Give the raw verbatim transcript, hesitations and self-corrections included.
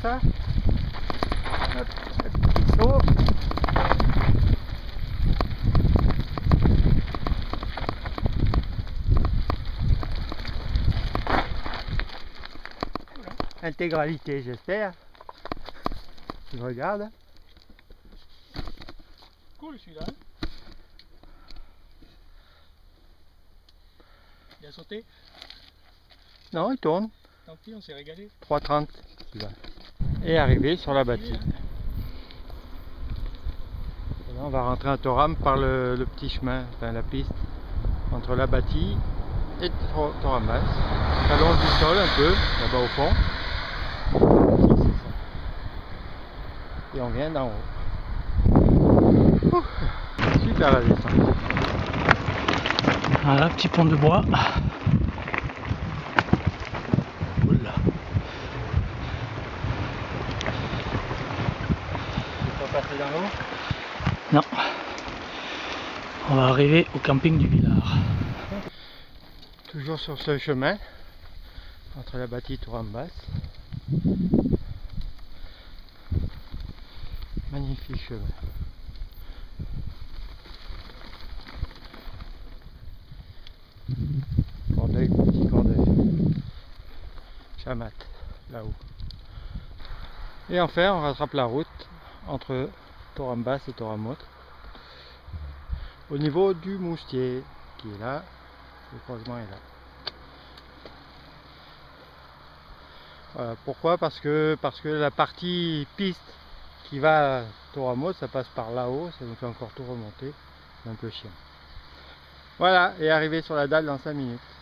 ça. Notre, notre petit saut. Intégralité, j'espère. Tu regardes. Cool celui-là. Il a sauté. Non, il tourne. Tant pis, on s'est régalé. trois trente. Et arrivé sur la bâtie. Et là, on va rentrer à Toram par le, le petit chemin, enfin la piste entre la bâtie et Torambas. Ça longe du sol un peu, là-bas au fond. Et on vient d'en haut. Ouh, super la descente. Voilà, petit pont de bois. Oula. Tu peux pas passer dans l'eau? Non. On va arriver au camping du Villard. Toujours sur ce chemin entre la bâtie et Torambas. Magnifique chemin. Cordeuil, petit Cordeuil. Chamat, là-haut. Et enfin, on rattrape la route entre Torambas et Toramot. Au niveau du Moustier, qui est là, le croisement est là. Voilà. Pourquoi? Parce que, parce que la partie piste qui va à Toramot, ça passe par là-haut, ça nous fait encore tout remonter. C'est un peu chiant. Voilà, et arrivé sur la dalle dans cinq minutes.